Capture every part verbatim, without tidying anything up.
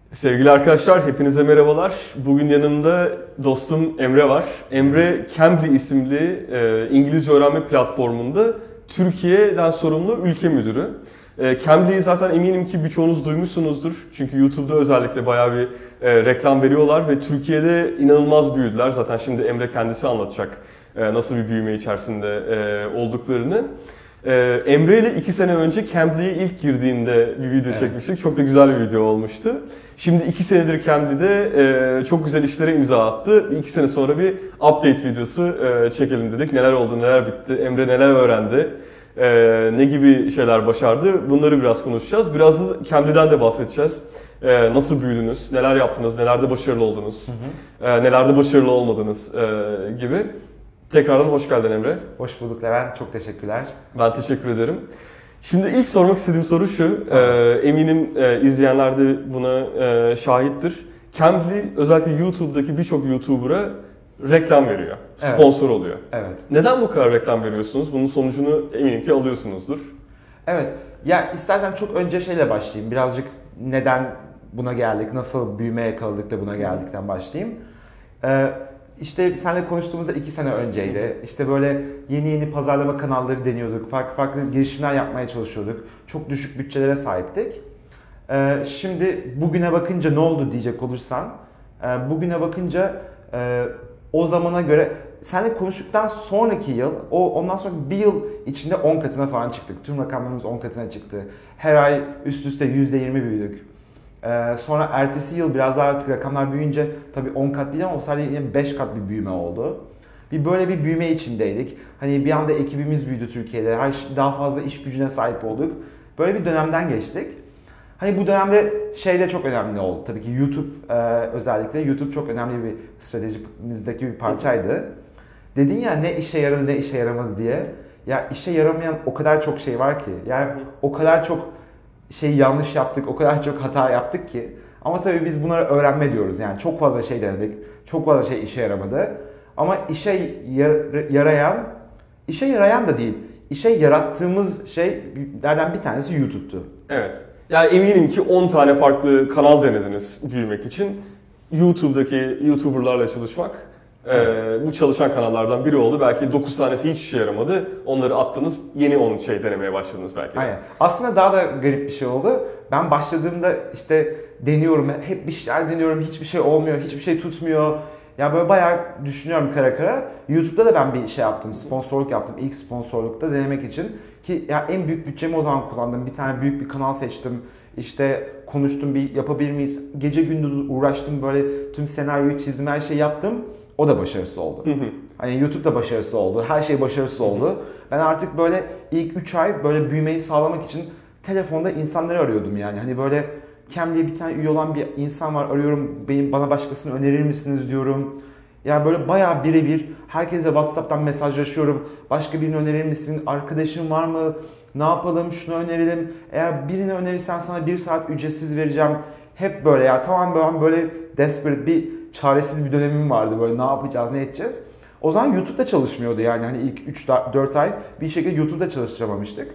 Sevgili arkadaşlar, hepinize merhabalar. Bugün yanımda dostum Emre var. Emre, Cambly isimli e, İngilizce öğrenme platformunda Türkiye'den sorumlu ülke müdürü. E, Cambly'yi zaten eminim ki birçoğunuz duymuşsunuzdur. Çünkü YouTube'da özellikle bayağı bir e, reklam veriyorlar ve Türkiye'de inanılmaz büyüdüler. Zaten şimdi Emre kendisi anlatacak e, nasıl bir büyüme içerisinde e, olduklarını. Ee, Emre ile iki sene önce Cambly'ye ilk girdiğinde bir video evet. çekmiştik. Çok da güzel bir video olmuştu. Şimdi iki senedir Cambly'de e, çok güzel işlere imza attı. İki sene sonra bir update videosu e, çekelim dedik. Neler oldu, neler bitti, Emre neler öğrendi, e, ne gibi şeyler başardı, bunları biraz konuşacağız. Biraz da Cambly'den de bahsedeceğiz. E, nasıl büyüdünüz, neler yaptınız, nelerde başarılı oldunuz, hı hı. E, nelerde başarılı olmadınız e, gibi. Tekrardan hoş geldin Emre. Hoş bulduk Levent, çok teşekkürler. Ben teşekkür ederim. Şimdi ilk sormak istediğim soru şu, tamam. e, eminim e, izleyenler de buna e, şahittir. Cambly özellikle YouTube'daki birçok YouTuber'a reklam veriyor, evet. sponsor oluyor. Evet. Neden bu kadar reklam veriyorsunuz? Bunun sonucunu eminim ki alıyorsunuzdur. Evet, ya istersen çok önce şeyle başlayayım. Birazcık neden buna geldik, nasıl büyüme yakaladık da buna geldikten başlayayım. Ee, İşte seninle konuştuğumuzda iki sene önceydi. İşte böyle yeni yeni pazarlama kanalları deniyorduk. Farklı farklı girişimler yapmaya çalışıyorduk. Çok düşük bütçelere sahiptik. Ee, şimdi bugüne bakınca ne oldu diyecek olursan. E, bugüne bakınca e, o zamana göre seninle konuştuktan sonraki yıl, o ondan sonra bir yıl içinde on katına falan çıktık. Tüm rakamlarımız on katına çıktı. Her ay üst üste yüzde yirmi büyüdük. Ee, sonra ertesi yıl biraz daha artık rakamlar büyüyünce tabii on kat değil ama o sadece yine beş kat bir büyüme oldu. Bir böyle bir büyüme içindeydik. Hani bir anda ekibimiz büyüdü Türkiye'de. Her daha fazla iş gücüne sahip olduk. Böyle bir dönemden geçtik. Hani bu dönemde şey de çok önemli oldu. Tabii ki YouTube e, özellikle YouTube çok önemli bir stratejimizdeki bir parçaydı. Dedin ya ne işe yaradı ne işe yaramadı diye. Ya işe yaramayan o kadar çok şey var ki. Yani o kadar çok şey yanlış yaptık, o kadar çok hata yaptık ki. Ama tabii biz bunları öğrenme diyoruz. Yani çok fazla şey denedik, çok fazla şey işe yaramadı. Ama işe yar- yarayan, işe yarayan da değil, işe yarattığımız şeylerden bir tanesi YouTube'tu. Evet. Yani eminim ki on tane farklı kanal denediniz büyümek için. YouTube'daki YouTuber'larla çalışmak Ee, bu çalışan kanallardan biri oldu. Belki dokuz tanesi hiç işe yaramadı. Onları attınız, yeni on şey denemeye başladınız belki de. Aynen. Aslında daha da garip bir şey oldu. Ben başladığımda işte deniyorum, hep bir şeyler deniyorum, hiçbir şey olmuyor, hiçbir şey tutmuyor. Ya böyle bayağı düşünüyorum kara kara. YouTube'da da ben bir şey yaptım, sponsorluk yaptım. İlk sponsorlukta denemek için. Ki ya en büyük bütçemi o zaman kullandım. Bir tane büyük bir kanal seçtim. İşte konuştum, bir yapabilir miyiz? Gece gündüz uğraştım, böyle tüm senaryoyu çizdim, her şeyi yaptım. O da başarısız oldu. Hı hı. Hani YouTube da başarısız oldu. Her şey başarısız oldu. Hı hı. Ben artık böyle ilk üç ay böyle büyümeyi sağlamak için telefonda insanları arıyordum yani. Hani böyle Cambly'ye bir tane üye olan bir insan var, arıyorum. Benim, bana başkasını önerir misiniz diyorum. Ya böyle bayağı birebir herkese WhatsApp'tan mesajlaşıyorum. Başka birini önerir misin? Arkadaşın var mı? Ne yapalım? Şunu önerelim. Eğer birini önerirsen sana bir saat ücretsiz vereceğim. Hep böyle ya, tamam ben böyle desperate bir çaresiz bir dönemim vardı, böyle ne yapacağız, ne edeceğiz. O zaman YouTube'da çalışmıyordu yani, hani ilk üç dört ay bir şekilde YouTube'da çalıştıramamıştık.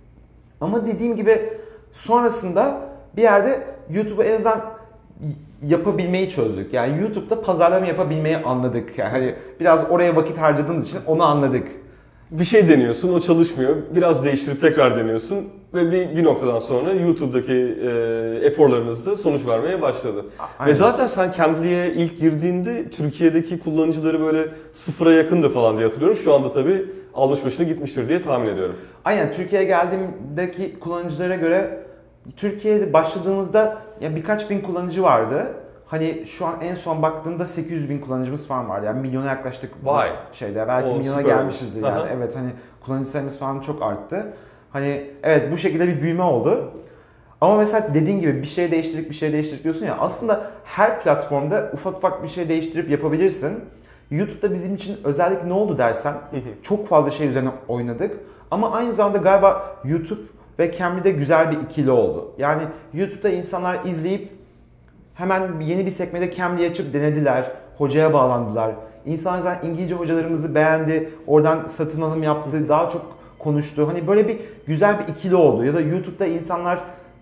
Ama dediğim gibi sonrasında bir yerde YouTube'u en azından yapabilmeyi çözdük. Yani YouTube'da pazarlama yapabilmeyi anladık. Yani hani biraz oraya vakit harcadığımız için onu anladık. Bir şey deniyorsun, o çalışmıyor. Biraz değiştirip tekrar deniyorsun ve bir, bir noktadan sonra YouTube'daki e, eforlarınız da sonuç vermeye başladı. Aynen. Ve zaten sen Cambly'ye ilk girdiğinde Türkiye'deki kullanıcıları böyle sıfıra yakındı falan diye hatırlıyorum. Şu anda tabii almış başına gitmiştir diye tahmin ediyorum. Aynen, Türkiye'ye geldiğimdeki kullanıcılara göre Türkiye'de başladığımızda ya birkaç bin kullanıcı vardı. Hani şu an en son baktığımda sekiz yüz bin kullanıcımız falan vardı. Yani milyona yaklaştık. Vay. Şeyde. Belki o, milyona süper. gelmişizdir yani. Aha. Evet, hani kullanıcı sayımız falan çok arttı. Hani evet, bu şekilde bir büyüme oldu. Ama mesela dediğin gibi bir şey değiştirip bir şey değiştirip diyorsun ya. Aslında her platformda ufak ufak bir şey değiştirip yapabilirsin. YouTube'da bizim için özellikle ne oldu dersen çok fazla şey üzerine oynadık. Ama aynı zamanda galiba YouTube ve Cambly'de güzel bir ikili oldu. Yani YouTube'da insanlar izleyip hemen yeni bir sekmede Cambly açıp denediler, hocaya bağlandılar. İnsanlar zaten İngilizce hocalarımızı beğendi, oradan satın alım yaptı, daha çok konuştu. Hani böyle bir güzel bir ikili oldu. Ya da YouTube'da insanlar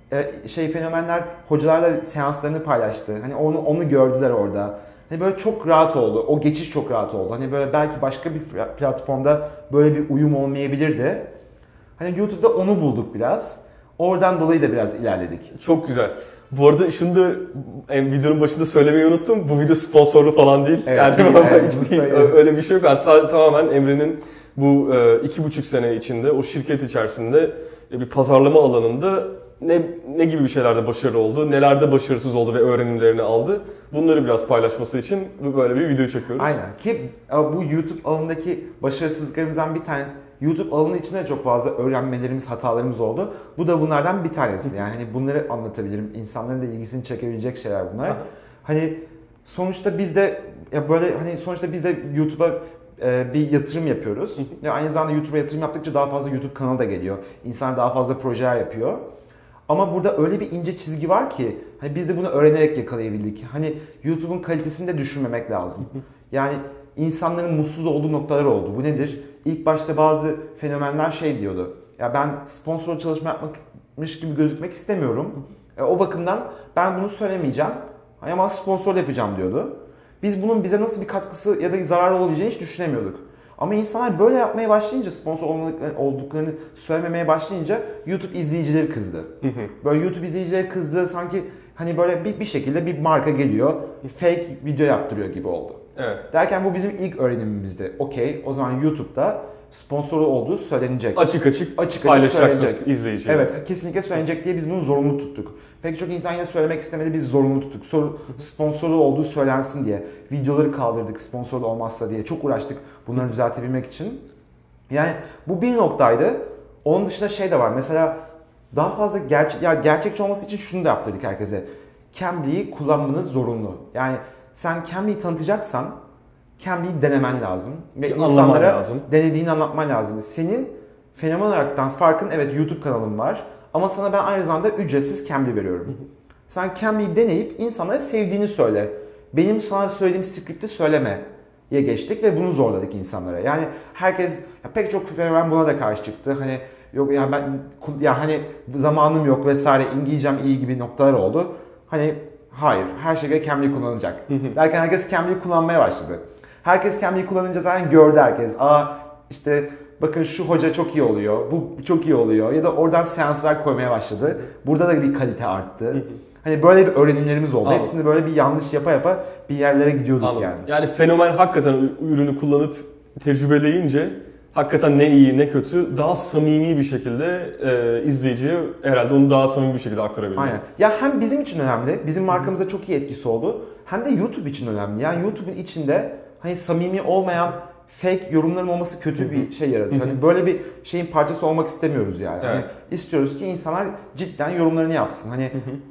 e, şey fenomenler hocalarla seanslarını paylaştı. Hani onu onu gördüler orada. Hani böyle çok rahat oldu. O geçiş çok rahat oldu. Hani böyle belki başka bir platformda böyle bir uyum olmayabilirdi. Hani YouTube'da onu bulduk biraz. Oradan dolayı da biraz ilerledik. Çok güzel. Bu arada şunu da en videonun başında söylemeyi unuttum. Bu video sponsorlu falan değil. Evet, yani değil, tamamen evet, hiçbir, öyle bir şey yok. Ben sadece tamamen Emre'nin bu e, iki buçuk sene içinde o şirket içerisinde e, bir pazarlama alanında ne ne gibi bir şeylerde başarılı oldu, nelerde başarısız oldu ve öğrenimlerini aldı. Bunları biraz paylaşması için böyle bir video çekiyoruz. Aynen ki bu YouTube alanındaki başarısızlıklarımızdan bir tane, YouTube alanı içinde çok fazla öğrenmelerimiz, hatalarımız oldu. Bu da bunlardan bir tanesi. Yani hani bunları anlatabilirim. İnsanların da ilgisini çekebilecek şeyler bunlar. Hani sonuçta biz de ya böyle hani sonuçta biz de YouTube'a e, bir yatırım yapıyoruz. Ya aynı zamanda YouTube'a yatırım yaptıkça daha fazla YouTube kanalı da geliyor. İnsanlar daha fazla projeler yapıyor. Ama burada öyle bir ince çizgi var ki hani biz de bunu öğrenerek yakalayabildik. Hani YouTube'un kalitesini de düşürmemek lazım. Yani insanların mutsuz olduğu noktalar oldu. Bu nedir? İlk başta bazı fenomenler şey diyordu. Ya ben sponsor çalışma yapmakmış gibi gözükmek istemiyorum. E, o bakımdan ben bunu söylemeyeceğim. Ama sponsor yapacağım diyordu. Biz bunun bize nasıl bir katkısı ya da zararı olabileceğini hiç düşünemiyorduk. Ama insanlar böyle yapmaya başlayınca, sponsor olmadıklarını, olduklarını söylememeye başlayınca YouTube izleyicileri kızdı. Böyle YouTube izleyicileri kızdı, sanki hani böyle bir, bir şekilde bir marka geliyor, fake video yaptırıyor gibi oldu. Evet. Derken bu bizim ilk öğrenimimizdi. Okey, o zaman YouTube'da sponsoru olduğu söylenecek. Açık açık, açık, paylaşacaksınız açık izleyiciye. Evet, kesinlikle söylenecek diye biz bunu zorunlu tuttuk. Peki çok insan yine söylemek istemedi, biz zorunlu tuttuk. Soru, sponsoru olduğu söylensin diye. Videoları kaldırdık sponsorlu olmazsa diye. Çok uğraştık bunları düzeltebilmek için. Yani bu bir noktaydı. Onun dışında şey de var. Mesela daha fazla gerçek, ya gerçekçi olması için şunu da yaptırdık herkese. Cambly'yi kullanmanız zorunlu. Yani sen Cambly'yi tanıtacaksan Cambly'yi denemen lazım. Ve Anlaman insanlara lazım. denediğini anlatman lazım. Senin fenomen olaraktan farkın, evet YouTube kanalın var. Ama sana ben aynı zamanda ücretsiz Cambly veriyorum. Sen Cambly'yi deneyip insanlara sevdiğini söyle. Benim sana söylediğim script'i söylemeye geçtik ve bunu zorladık insanlara. Yani herkes, ya pek çok fenomen buna da karşı çıktı. Hani yok ya ben ya hani zamanım yok vesaire, İngilizcem iyi gibi noktalar oldu. Hani hayır, her şeye Cambly kullanacak. Derken herkes Cambly kullanmaya başladı. Herkes Cambly kullanınca zaten gördü herkes. Aa işte bakın şu hoca çok iyi oluyor, bu çok iyi oluyor ya da oradan seanslar koymaya başladı. Burada da bir kalite arttı. Hani böyle bir öğrenimlerimiz oldu. Anladım. Hepsini böyle bir yanlış yapa yapa bir yerlere gidiyorduk. Anladım. yani. Yani fenomen hakikaten ürünü kullanıp tecrübeleyince hakikaten ne iyi ne kötü daha samimi bir şekilde e, izleyiciye herhalde onu daha samimi bir şekilde aktarabiliyor. Aynen. Ya hem bizim için önemli, bizim markamıza çok iyi etkisi oldu. Hem de YouTube için önemli. Yani YouTube'un içinde hani samimi olmayan fake yorumların olması kötü bir şey yaratıyor. Hani böyle bir şeyin parçası olmak istemiyoruz yani. Evet. Hani istiyoruz ki insanlar cidden yorumlarını yapsın. Hani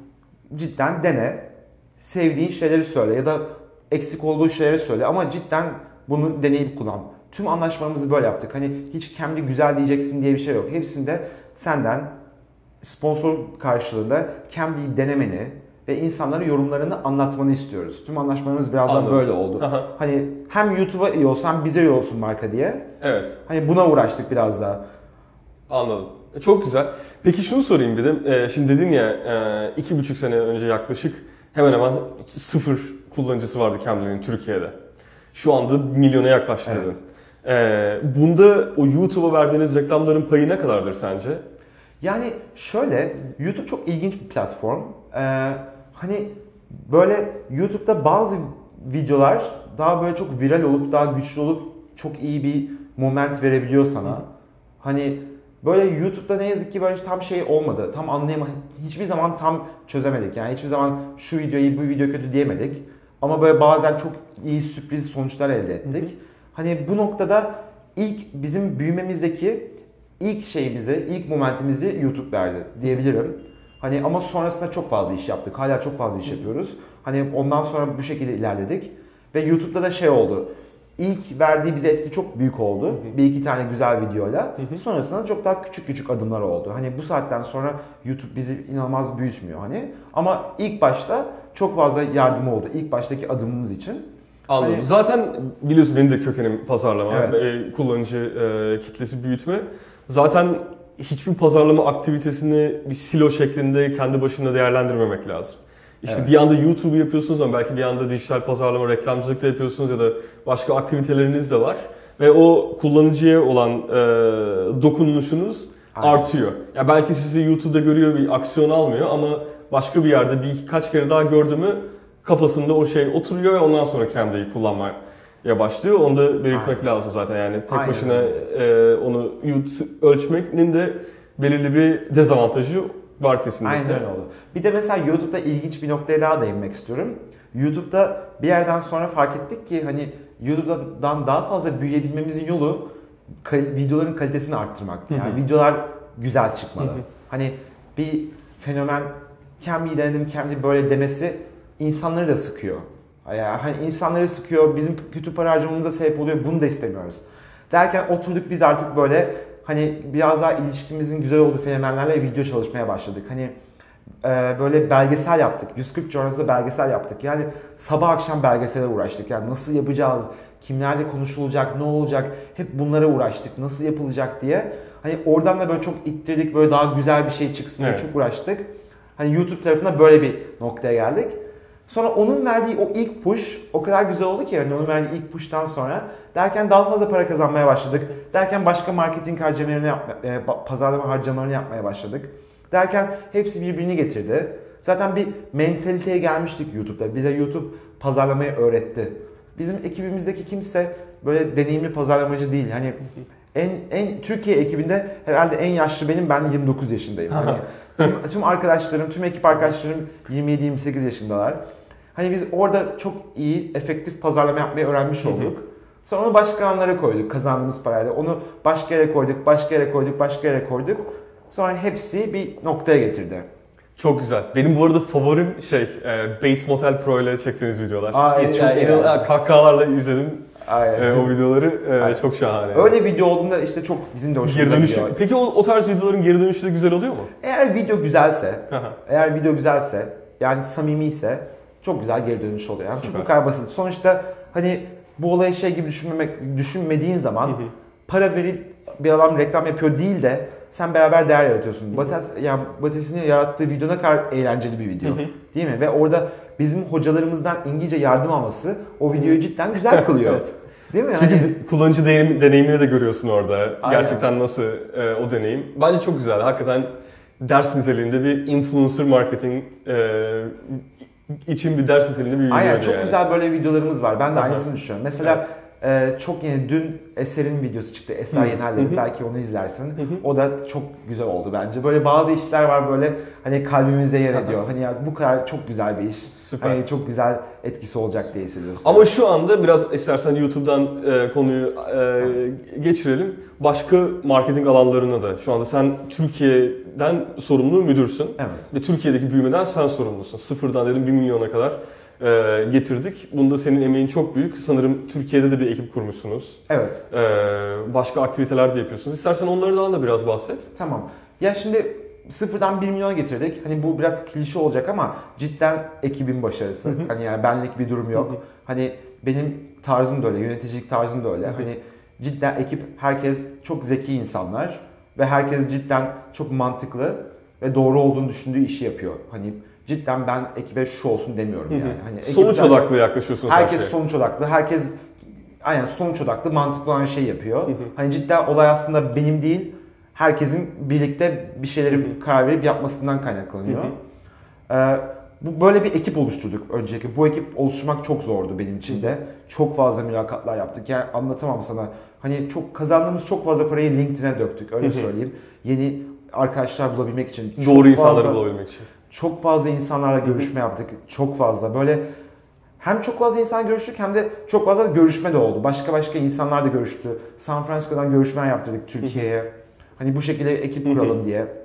cidden dene, sevdiğin şeyleri söyle ya da eksik olduğu şeyleri söyle ama cidden bunu deneyip kullan. Tüm anlaşmalarımızı böyle yaptık. Hani hiç Cambly güzel diyeceksin diye bir şey yok. Hepsinde senden sponsor karşılığında Cambly'yi denemeni ve insanlara yorumlarını anlatmanı istiyoruz. Tüm anlaşmalarımız biraz daha böyle oldu. Aha. Hani hem YouTube'a iyi olsun hem bize iyi olsun marka diye. Evet. Hani buna uğraştık biraz daha. Anladım. Çok güzel. Peki şunu sorayım bir de. Şimdi dedin ya iki buçuk sene önce yaklaşık hemen hemen sıfır kullanıcısı vardı Cambly'nin Türkiye'de. Şu anda milyona yaklaştı dedin. Evet. Bunda o YouTube'a verdiğiniz reklamların payı ne kadardır sence? Yani şöyle, YouTube çok ilginç bir platform. Ee, hani böyle YouTube'da bazı videolar daha böyle çok viral olup daha güçlü olup çok iyi bir moment verebiliyor sana. Hani böyle YouTube'da ne yazık ki böyle tam şey olmadı. Tam anlayamadık. Hiçbir zaman tam çözemedik. Yani hiçbir zaman şu video iyi, bu video kötü diyemedik. Ama böyle bazen çok iyi sürpriz sonuçlar elde ettik. Hı hı. Hani bu noktada ilk bizim büyümemizdeki ilk şeyimizi, ilk momentimizi YouTube verdi diyebilirim. Hani ama sonrasında çok fazla iş yaptık. Hala çok fazla iş yapıyoruz. Hani ondan sonra bu şekilde ilerledik. Ve YouTube'da da şey oldu. İlk verdiği bize etki çok büyük oldu. Hı hı. Bir iki tane güzel videoyla. Hı hı. Sonrasında çok daha küçük küçük adımlar oldu. Hani bu saatten sonra YouTube bizi inanılmaz büyütmüyor hani. Ama ilk başta çok fazla yardımı oldu. İlk baştaki adımımız için. Anladım. Hani... Zaten biliyorsun benim de kökenim pazarlama, evet. e, kullanıcı e, kitlesi büyütme. Zaten hiçbir pazarlama aktivitesini bir silo şeklinde kendi başına değerlendirmemek lazım. İşte evet. Bir yanda YouTube yapıyorsunuz ama belki bir yanda dijital pazarlama, reklamcılık da yapıyorsunuz ya da başka aktiviteleriniz de var. Ve o kullanıcıya olan e, dokunuşunuz Aynen. artıyor. Ya belki sizi YouTube'da görüyor, bir aksiyon almıyor ama başka bir yerde birkaç kere daha gördü mü kafasında o şey oturuyor ve ondan sonra Cambly'i kullanmaya başlıyor. Onu da belirtmek Aynen. lazım zaten yani tek Aynen. başına e, onu ölçmenin de belirli bir dezavantajı var kesinlikle. Aynen öyle oldu. Bir de mesela YouTube'da ilginç bir noktaya daha değinmek istiyorum. YouTube'da bir yerden sonra fark ettik ki hani YouTube'dan daha fazla büyüyebilmemizin yolu videoların kalitesini arttırmak. Yani hı hı. videolar güzel çıkmalı. Hı hı. Hani bir fenomen Cambly'i denedim, Cambly böyle demesi insanları da sıkıyor. Yani hani insanları sıkıyor, bizim kötü para harcamamıza sebep oluyor, bunu da istemiyoruz. Derken oturduk biz artık böyle hani biraz daha ilişkimizin güzel olduğu fenomenlerle video çalışmaya başladık. Hani e, böyle belgesel yaptık. yüz kırk Journals'da belgesel yaptık. Yani sabah akşam belgesele uğraştık. Yani nasıl yapacağız, kimlerle konuşulacak, ne olacak, hep bunlara uğraştık. Nasıl yapılacak diye. Hani oradan da böyle çok ittirdik, böyle daha güzel bir şey çıksın diye evet. çok uğraştık. Hani YouTube tarafına böyle bir noktaya geldik. Sonra onun verdiği o ilk push o kadar güzel oldu ki yani onun verdiği ilk push'tan sonra derken daha fazla para kazanmaya başladık. Derken başka marketing harcamalarını yapma, e, pazarlama harcamalarını yapmaya başladık. Derken hepsi birbirini getirdi. Zaten bir mentaliteye gelmiştik YouTube'da. Bize YouTube pazarlamayı öğretti. Bizim ekibimizdeki kimse böyle deneyimli pazarlamacı değil. Hani en en Türkiye ekibinde herhalde en yaşlı benim. Ben yirmi dokuz yaşındayım. Hani tüm, tüm arkadaşlarım, tüm ekip arkadaşlarım yirmi yedi yirmi sekiz yaşındalar. Hani biz orada çok iyi, efektif pazarlama yapmayı öğrenmiş olduk. Sonra onu başka alanlara koyduk kazandığımız parayla. Onu başka yere koyduk, başka yere koyduk, başka yere koyduk. Sonra hepsi bir noktaya getirdi. Çok güzel. Benim bu arada favorim şey, e, Bates Motel Pro ile çektiğiniz videolar. Aa, evet, çok yani, yani. Kahkahalarla izledim e, o videoları. E, çok şahane. Öyle yani. Video olduğunda işte çok bizim de hoşumuza gidiyor. Peki o, o tarz videoların geri dönüşü de güzel oluyor mu? Eğer video güzelse, eğer video güzelse, yani samimi ise çok güzel geri dönüş oluyor. Yani çok bu kadar basit. Sonuçta hani bu olayı şey gibi düşünmemek, düşünmediğin zaman hı hı. para verip bir adam reklam yapıyor değil de sen beraber değer yaratıyorsun. Bates, yani Bates'in yarattığı video ne kadar eğlenceli bir video. Hı hı. Değil mi? Ve orada bizim hocalarımızdan İngilizce yardım alması o videoyu cidden güzel kılıyor. Evet. Değil mi? Çünkü hani... kullanıcı deneyim, deneyimini de görüyorsun orada. Aynen. Gerçekten nasıl e, o deneyim. Bence çok güzel. Hakikaten ders niteliğinde bir influencer marketing e, için bir ders niteliğinde bir video. Aynen, çok yani. Güzel böyle videolarımız var. Ben de Aha. aynısını düşünüyorum. Mesela evet. Ee, çok yeni dün Eser'in videosu çıktı. Eser Yener'le belki onu izlersin. Hı hı. O da çok güzel oldu bence. Böyle bazı işler var böyle hani kalbimize yer ediyor. Hani ya bu kadar çok güzel bir iş. Süper. Hani çok güzel etkisi olacak diye hissediyorsun. Ama şu anda biraz istersen YouTube'dan e, konuyu e, geçirelim. Başka marketing alanlarına da. Şu anda sen Türkiye'den sorumlu müdürsün. Evet. Ve Türkiye'deki büyümeden sen sorumlusun. Sıfırdan dedim bir milyona kadar e, getirdik. Bunda senin emeğin çok büyük. Sanırım Türkiye'de de bir ekip kurmuşsunuz. Evet. E, başka aktiviteler de yapıyorsunuz. İstersen onlardan da biraz bahset. Tamam. Ya şimdi sıfırdan bir milyona getirdik. Hani bu biraz klişe olacak ama cidden ekibin başarısı. Hı hı. Hani yani benlik bir durum yok. Hı hı. Hani benim tarzım da öyle, yöneticilik tarzım da öyle. Hı hı. Hani cidden ekip, herkes çok zeki insanlar ve herkes cidden çok mantıklı ve doğru olduğunu düşündüğü işi yapıyor. Hani cidden ben ekibe şu olsun demiyorum yani. Hani sonuç odaklı yaklaşıyorsunuz. Herkes her şey. sonuç odaklı. Herkes aynen sonuç odaklı, mantıklı olan şey yapıyor. Hı hı. Hani cidden olay aslında benim değil, herkesin birlikte bir şeyleri hı hı. karar verip yapmasından kaynaklanıyor. Hı hı. Ee, bu böyle bir ekip oluşturduk öncelikle. Bu ekip oluşturmak çok zordu benim için de. Hı hı. Çok fazla mülakatlar yaptık. Yani anlatamam sana. Hani çok kazandığımız çok fazla parayı LinkedIn'e döktük. Öyle hı hı. söyleyeyim. Yeni arkadaşlar bulabilmek için. Doğru insanları fazla, bulabilmek için. Çok fazla insanlarla görüşme hı hı. yaptık. Çok fazla. Böyle hem çok fazla insan görüştük hem de çok fazla görüşme de oldu. Başka başka insanlar da görüştü. San Francisco'dan görüşmeler yaptırdık Türkiye'ye. Hı hı. Hani bu şekilde ekip kuralım hı hı. diye.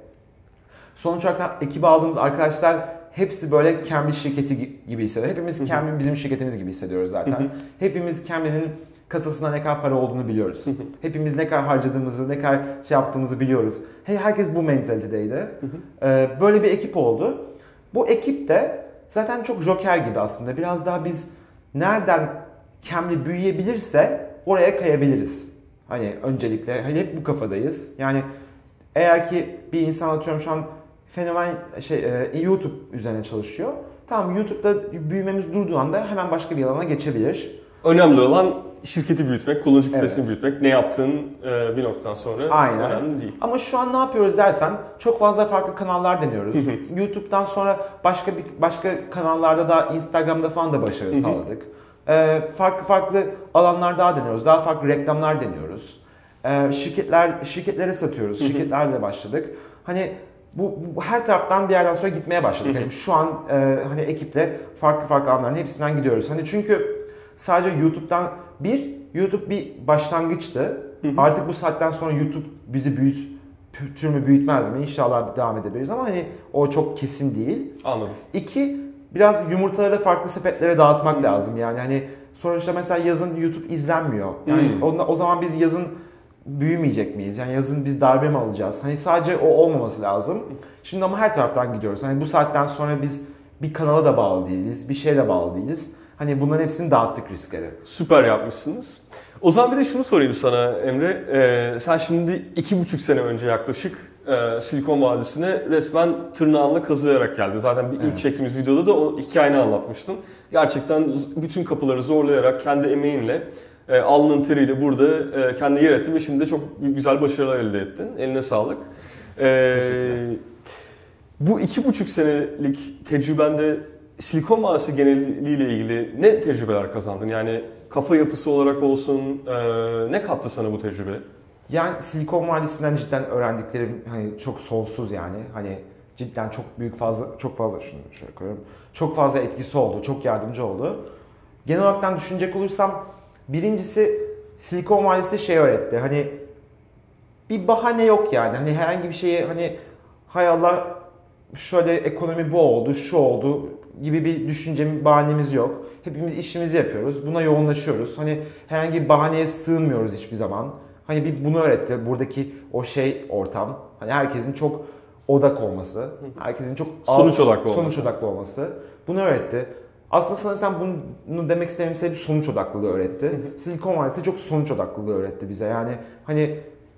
Sonuç olarak ekibe aldığımız arkadaşlar hepsi böyle Cambly şirketi gibi hissediyor. Hepimiz Cambly bizim şirketimiz gibi hissediyoruz zaten. Hı hı. Hepimiz Cambly'nin kasasında ne kadar para olduğunu biliyoruz. Hı hı. Hepimiz ne kadar harcadığımızı, ne kadar şey yaptığımızı biliyoruz. Herkes bu mentalitedeydi. Hı hı. Böyle bir ekip oldu. Bu ekip de zaten çok joker gibi aslında. Biraz daha biz nereden Cambly büyüyebilirse oraya kayabiliriz. Hani öncelikle hani hep bu kafadayız. Yani Eğer ki bir insan atıyorum şu an fenomen şey e, YouTube üzerine çalışıyor. Tamam, YouTube'da büyümemiz durduğu anda hemen başka bir alana geçebilir. Önemli olan şirketi büyütmek, kullanıcı kitlesini Evet. büyütmek. Ne yaptığın e, bir noktadan sonra Aynen. önemli değil. Ama şu an ne yapıyoruz dersen çok fazla farklı kanallar deniyoruz. YouTube'dan sonra başka bir başka kanallarda da Instagram'da falan da başarı sağladık. Ee, farklı farklı alanlar daha deniyoruz. Daha farklı reklamlar deniyoruz. Ee, şirketler şirketlere satıyoruz. Şirketlerle başladık. Hani bu, bu her taraftan bir yerden sonra gitmeye başladık. Yani şu an e, hani ekiple farklı farklı alanların hepsinden gidiyoruz. Hani çünkü sadece YouTube'dan bir YouTube bir başlangıçtı. Hı hı. Artık bu saatten sonra YouTube bizi büyütür mü büyütmez mi? İnşallah devam edebiliriz ama hani o çok kesin değil. Anladım. İki, biraz yumurtaları da farklı sepetlere dağıtmak hmm. lazım. Yani hani sonuçta mesela yazın YouTube izlenmiyor. Yani hmm. o, o zaman biz yazın büyümeyecek miyiz? Yani yazın biz darbe mi alacağız? Hani sadece o olmaması lazım. Şimdi ama her taraftan gidiyoruz. Hani bu saatten sonra biz bir kanala da bağlı değiliz, bir şeye de bağlı değiliz. Hani bunların hepsini dağıttık riskleri. Süper yapmışsınız. O zaman bir de şunu sorayım sana Emre. Ee, sen şimdi iki buçuk sene önce yaklaşık e, Silikon Vadisi'ne resmen tırnağınla kazıyarak geldin. Zaten bir ilk evet. çektiğimiz videoda da o hikayeni anlatmıştın. Gerçekten bütün kapıları zorlayarak kendi emeğinle, e, alnın teriyle burada e, kendi yer ettin ve şimdi de çok güzel başarılar elde ettin. Eline sağlık. Ee, bu iki buçuk senelik tecrübende Silikon Vadisi geneliyle ilgili ne tecrübeler kazandın? Yani kafa yapısı olarak olsun, e, ne kattı sana bu tecrübe? Yani Silikon Vadisi'nden cidden öğrendiklerim hani çok sonsuz yani. Hani cidden çok büyük fazla, çok fazla şunu şöyle koyuyorum. Çok fazla etkisi oldu, çok yardımcı oldu. Genel olarak düşünecek olursam birincisi Silikon Vadisi şey öğretti. Hani bir bahane yok yani. Hani herhangi bir şeye hani hay Allah şöyle ekonomi bu oldu, şu oldu gibi bir düşüncemiz, bahanemiz yok. Hepimiz işimizi yapıyoruz. Buna yoğunlaşıyoruz. Hani herhangi bir bahaneye sığınmıyoruz hiçbir zaman. Hani bir bunu öğretti. Buradaki o şey ortam. Hani herkesin çok odak olması. Herkesin çok sonuç odaklı sonuç olması. odaklı olması. Bunu öğretti. Aslında sanırsam bunu demek istediğim şey sonuç odaklılığı öğretti. Silikon Vadisi çok sonuç odaklılığı öğretti bize. Yani hani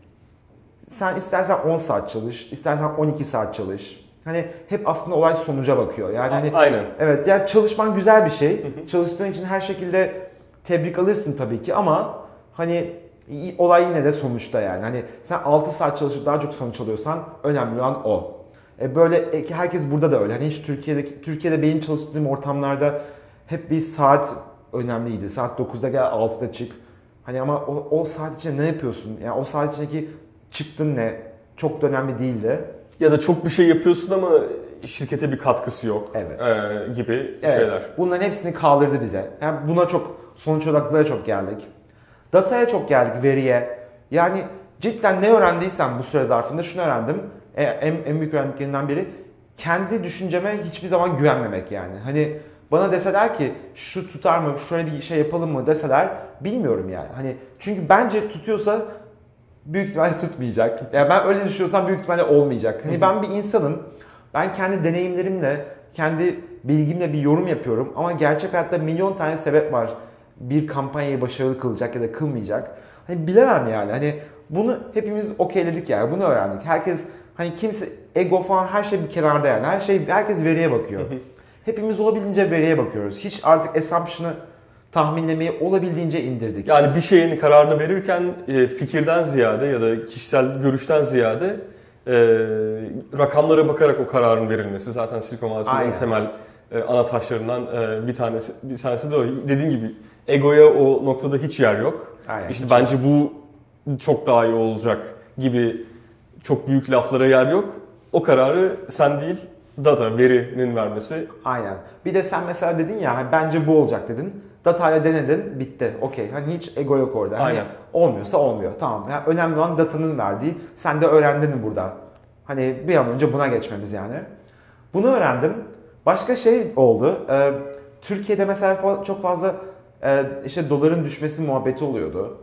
sen istersen on saat çalış, istersen on iki saat çalış. Hani hep aslında olay sonuca bakıyor. Yani hani aynen. Evet, yani çalışman güzel bir şey. Hı hı. Çalıştığın için her şekilde tebrik alırsın tabii ki ama hani olay yine de sonuçta yani. Hani sen altı saat çalışıp daha çok sonuç alıyorsan önemli olan o. E böyle herkes burada da öyle. Hani hiç Türkiye'deki Türkiye'de benim çalıştığım ortamlarda hep bir saat önemliydi. Saat dokuzda gel, altıda çık. Hani ama o, o saat içinde ne yapıyorsun? Yani o saat içindeki çıktın ne? Çok da önemli değildi. Ya da çok bir şey yapıyorsun ama şirkete bir katkısı yok evet. e, gibi evet. şeyler. Bunların hepsini kaldırdı bize. Yani buna çok, sonuç odaklılığa çok geldik. Dataya çok geldik, veriye. Yani cidden ne öğrendiysem bu süre zarfında şunu öğrendim. E, en, en büyük öğrendiklerinden biri kendi düşünceme hiçbir zaman güvenmemek yani. Hani bana deseler ki şu tutar mı, şöyle bir şey yapalım mı deseler bilmiyorum yani. Hani çünkü bence tutuyorsa büyük ihtimalle tutmayacak. Yani ben öyle düşünüyorsam büyük ihtimalle olmayacak. Hani ben bir insanım. Ben kendi deneyimlerimle, kendi bilgimle bir yorum yapıyorum. Ama gerçek hayatta milyon tane sebep var. Bir kampanyayı başarılı kılacak ya da kılmayacak. Hani bilemem yani. Hani bunu hepimiz okeyledik yani. Bunu öğrendik. Herkes hani kimse ego falan her şey bir kenarda yani. Her şey herkes veriye bakıyor. Hepimiz olabildiğince veriye bakıyoruz. Hiç artık assumption'ı tahminlemeyi olabildiğince indirdik. Yani bir şeyin kararını verirken e, fikirden ziyade ya da kişisel görüşten ziyade e, rakamlara bakarak o kararın verilmesi zaten Silikon Vadisi'nin temel e, ana taşlarından e, bir tanesi bir tanesi de o. Dediğim gibi egoya o noktada hiç yer yok. Aynen, işte bence yok. Bu çok daha iyi olacak gibi çok büyük laflara yer yok. O kararı sen değil, data, verinin vermesi. Aynen. Bir de sen mesela dedin ya hani bence bu olacak dedin. Datayla denedin, bitti. Okey. Hani hiç ego yok orada. Hani aynen. Olmuyorsa olmuyor. Tamam. Yani önemli olan datanın verdiği. Sen de öğrendin burada. Hani bir an önce buna geçmemiz yani. Bunu öğrendim. Başka şey oldu. Ee, Türkiye'de mesela çok fazla e, işte doların düşmesi muhabbeti oluyordu.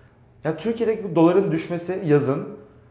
Ya Türkiye'deki bu doların düşmesi yazın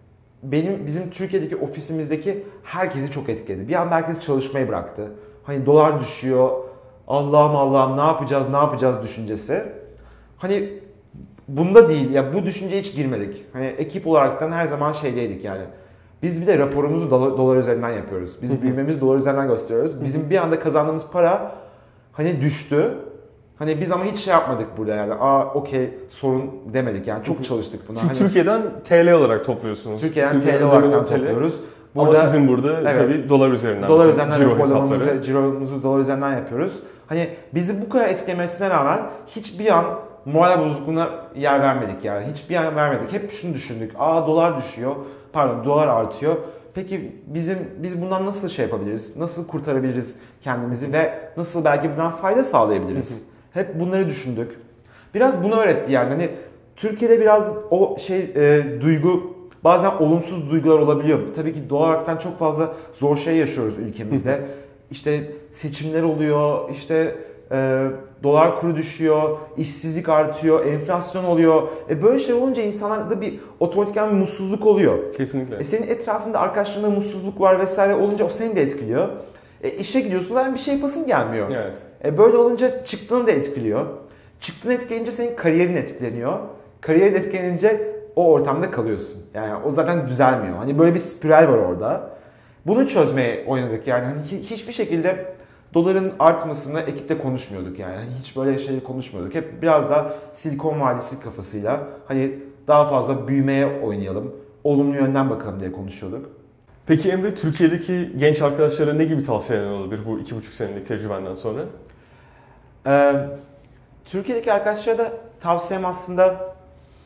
benim bizim Türkiye'deki ofisimizdeki herkesi çok etkiledi. Bir anda herkes çalışmayı bıraktı. Hani dolar düşüyor. Allah'ım Allah'ım ne yapacağız ne yapacağız düşüncesi. Hani bunda değil ya, bu düşünceye hiç girmedik. Hani ekip olaraktan her zaman şeydeydik yani. Biz bir de raporumuzu dolar, dolar üzerinden yapıyoruz. Biz büyümemizi dolar üzerinden gösteriyoruz. Bizim bir anda kazandığımız para hani düştü. Hani biz ama hiç şey yapmadık burada yani. Aa okey sorun demedik yani çok çalıştık buna. Çünkü hani, Türkiye'den T L olarak topluyorsunuz. Türkiye'den T L olarak topluyoruz. Burada, ama sizin burada evet, tabii dolar üzerinden. Dolar üzerinden raporlamamızı, ciromuzu dolar üzerinden yapıyoruz. Hani bizi bu kadar etkilemesine rağmen hiçbir an moral bozukluğuna yer vermedik yani. Hiçbir an vermedik. Hep şunu düşündük. Aa dolar düşüyor. Pardon dolar artıyor. Peki bizim biz bundan nasıl şey yapabiliriz? Nasıl kurtarabiliriz kendimizi ve nasıl belki bundan fayda sağlayabiliriz? Hep bunları düşündük. Biraz bunu öğretti yani. Hani Türkiye'de biraz o şey e, duygu bazen olumsuz duygular olabiliyor. Tabii ki doğal olarak çok fazla zor şey yaşıyoruz ülkemizde. İşte seçimler oluyor, işte e, dolar kuru düşüyor, işsizlik artıyor, enflasyon oluyor. E böyle şey olunca insanlarda bir otomatikman bir mutsuzluk oluyor. Kesinlikle. E senin etrafında arkadaşlarında mutsuzluk var vesaire olunca o seni de etkiliyor. E işe gidiyorsun zaten bir şey yapasın gelmiyor. Evet. E böyle olunca çıktığını da etkiliyor. Çıktığını etkileyince senin kariyerin etkileniyor. Kariyerin etkilenince o ortamda kalıyorsun. Yani o zaten düzelmiyor. Hani böyle bir spiral var orada. Bunu çözmeye oynadık yani. Hani hiçbir şekilde doların artmasını ekiple konuşmuyorduk yani. Hani hiç böyle şey konuşmuyorduk. Hep biraz daha Silikon Vadisi kafasıyla hani daha fazla büyümeye oynayalım. Olumlu yönden bakalım diye konuşuyorduk. Peki Emre, Türkiye'deki genç arkadaşlara ne gibi tavsiyeler olabilir bu iki buçuk senelik tecrübenden sonra? Ee, Türkiye'deki arkadaşlara da tavsiyem aslında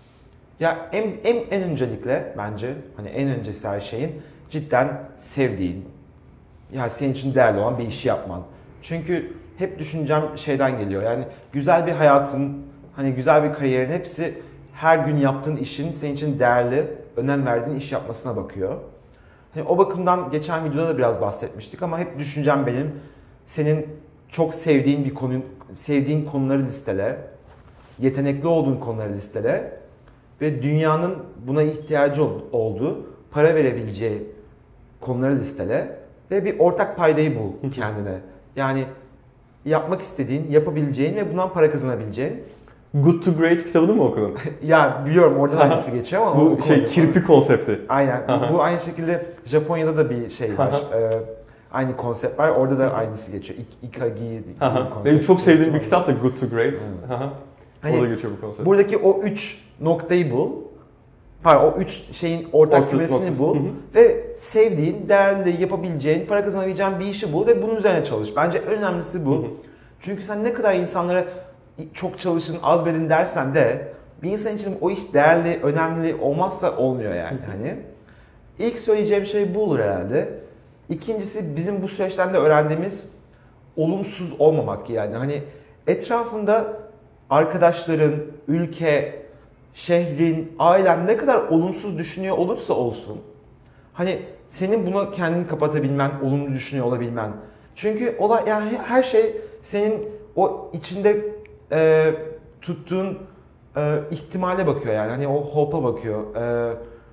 ya en, en, en öncelikle bence hani en öncesi her şeyin cidden sevdiğin, yani senin için değerli olan bir işi yapman. Çünkü hep düşüncem şeyden geliyor yani güzel bir hayatın, hani güzel bir kariyerin hepsi her gün yaptığın işin senin için değerli, önem verdiğin iş yapmasına bakıyor. Hani o bakımdan geçen videoda da biraz bahsetmiştik ama hep düşüncem benim senin çok sevdiğin bir konu, sevdiğin konuları listele, yetenekli olduğun konuları listele ve dünyanın buna ihtiyacı olduğu, para verebileceği konuları listele ve bir ortak paydayı bul kendine. Yani yapmak istediğin, yapabileceğin ve bundan para kazanabileceğin. Good to Great kitabını mı okudun? Ya biliyorum orada da aynısı geçiyor ama. Bu şey kirpi konsepti. Aynen. bu aynı şekilde Japonya'da da bir şey var. ee, aynı konsept var. Orada da aynısı geçiyor. Ik- Ikagi. Benim çok sevdiğim bir kitap da Good to Great. Hani, orada geçiyor bu konsept. Buradaki o üç noktayı bul. Pardon, o üç şeyin ortak Ortak kümesini noktası. bul. Hı hı. Ve sevdiğin, değerli yapabileceğin, para kazanabileceğin bir işi bul ve bunun üzerine çalış. Bence en önemlisi bu. Hı hı. Çünkü sen ne kadar insanlara çok çalışın, azmedin dersen de bir insan için o iş değerli, önemli olmazsa olmuyor yani. Hani ilk söyleyeceğim şey bu olur herhalde. İkincisi bizim bu süreçten de öğrendiğimiz olumsuz olmamak yani. Hani etrafında arkadaşların, ülke, şehrin, ailen ne kadar olumsuz düşünüyor olursa olsun. Hani senin buna kendini kapatabilmen, olumlu düşünüyor olabilmen. Çünkü olay yani her şey senin o içinde e, tuttuğun e, ihtimale bakıyor yani. Hani o hope'a bakıyor. E,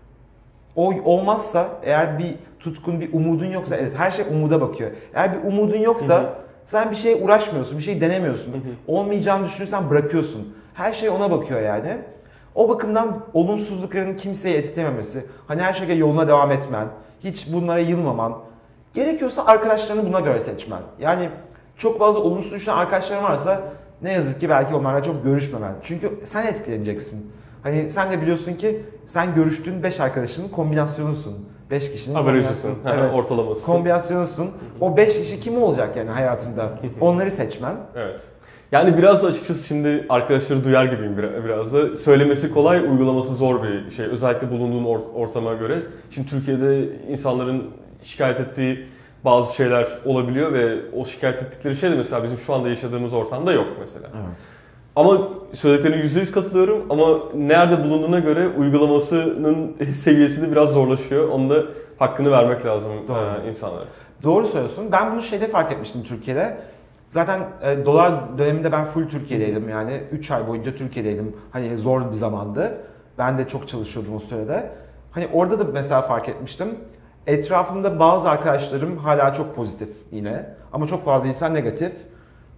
o olmazsa eğer bir tutkun, bir umudun yoksa evet her şey umuda bakıyor. Eğer bir umudun yoksa hı hı. sen bir şeye uğraşmıyorsun, bir şey denemiyorsun. Hı hı. Olmayacağını düşünürsen bırakıyorsun. Her şey ona bakıyor yani. O bakımdan olumsuzlukların kimseyi etkilememesi, hani her şeye yoluna devam etmen, hiç bunlara yılmaman, gerekiyorsa arkadaşlarını buna göre seçmen. Yani çok fazla olumsuz düşünen arkadaşların varsa ne yazık ki belki onlarla çok görüşmemen. Çünkü sen etkileneceksin. Hani sen de biliyorsun ki sen görüştüğün beş arkadaşının kombinasyonusun. beş kişinin kombinasyonu. Evet. Ortalaması. Kombinasyonusun. O beş kişi kim olacak yani hayatında? Onları seçmen. Evet. Yani biraz da açıkçası şimdi arkadaşları duyar gibiyim biraz da. Söylemesi kolay, uygulaması zor bir şey. Özellikle bulunduğun ortama göre. Şimdi Türkiye'de insanların şikayet ettiği bazı şeyler olabiliyor ve o şikayet ettikleri şey de mesela bizim şu anda yaşadığımız ortamda yok mesela. Evet. Ama söylediklerine yüzde yüz katılıyorum ama nerede bulunduğuna göre uygulamasının seviyesi de biraz zorlaşıyor. Onun da hakkını vermek lazım Doğru. insanlara. Doğru söylüyorsun. Ben bunu şeyde fark etmiştim Türkiye'de. Zaten e, dolar döneminde ben full Türkiye'deydim yani. üç ay boyunca Türkiye'deydim. Hani zor bir zamandı. Ben de çok çalışıyordum o sırada. Hani orada da mesela fark etmiştim. Etrafımda bazı arkadaşlarım hala çok pozitif yine. Ama çok fazla insan negatif.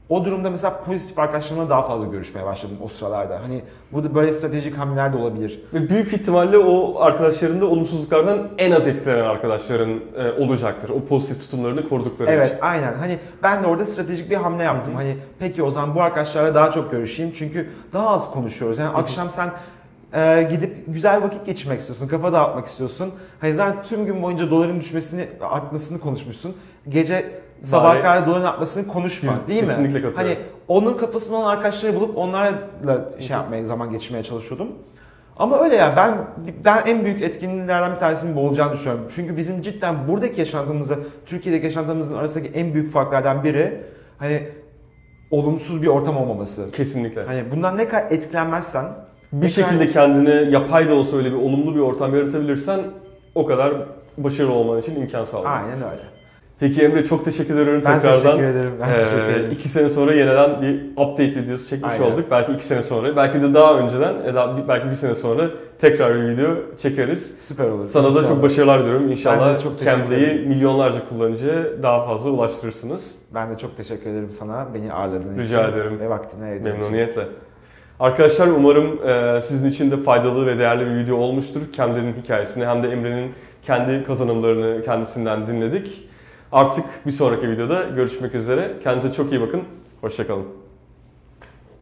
O durumda mesela pozitif arkadaşlarımla daha fazla görüşmeye başladım o sıralarda. Hani bu da böyle stratejik hamleler de olabilir. Ve büyük ihtimalle o arkadaşların da olumsuzluklardan en az etkilenen arkadaşların e, olacaktır. O pozitif tutumlarını korudukları Evet, için. aynen. Hani ben de orada stratejik bir hamle yaptım. Hı-hı. Hani peki o zaman bu arkadaşlarla daha çok görüşeyim çünkü daha az konuşuyoruz. Yani Hı-hı. akşam sen e, gidip güzel vakit geçirmek istiyorsun, kafa dağıtmak istiyorsun. Hani zaten tüm gün boyunca doların düşmesini, artmasını konuşmuşsun. Gece sabah kadar doların artmasını konuşma, Kesinlikle değil mi? Kesinlikle Hani onun kafasında olan arkadaşları bulup onlarla şey yapmaya, zaman geçirmeye çalışıyordum. Ama öyle ya, ben ben en büyük etkinliklerden bir tanesinin bu olacağını düşünüyorum. Çünkü bizim cidden buradaki yaşantımızla Türkiye'deki yaşantımızın arasındaki en büyük farklardan biri hani olumsuz bir ortam olmaması. Kesinlikle. Hani bundan ne kadar etkilenmezsen bir şekilde kendine yapay da olsa öyle bir olumlu bir ortam yaratabilirsen o kadar başarılı olman için imkan sağlar. Aynen öyle. Peki Emre, çok teşekkür ederim ben tekrardan. Teşekkür ederim. Ben ee, teşekkür ederim. İki sene sonra yeniden bir update videosu çekmiş Aynen. olduk. Belki iki sene sonra, belki de daha önceden, ya da belki bir sene sonra tekrar bir video çekeriz. Süper olur. Sana İnşallah. da çok başarılar diliyorum. İnşallah Cambly'i milyonlarca kullanıcıya daha fazla ulaştırırsınız. Ben de çok teşekkür ederim sana, beni ağırladığın için. Rica ederim. Ve vaktini ayırdığın için. Memnuniyetle. Arkadaşlar, umarım e, sizin için de faydalı ve değerli bir video olmuştur. Cambly'nin hikayesini hem de Emre'nin kendi kazanımlarını kendisinden dinledik. Artık bir sonraki videoda görüşmek üzere. Kendinize çok iyi bakın. Hoşça kalın.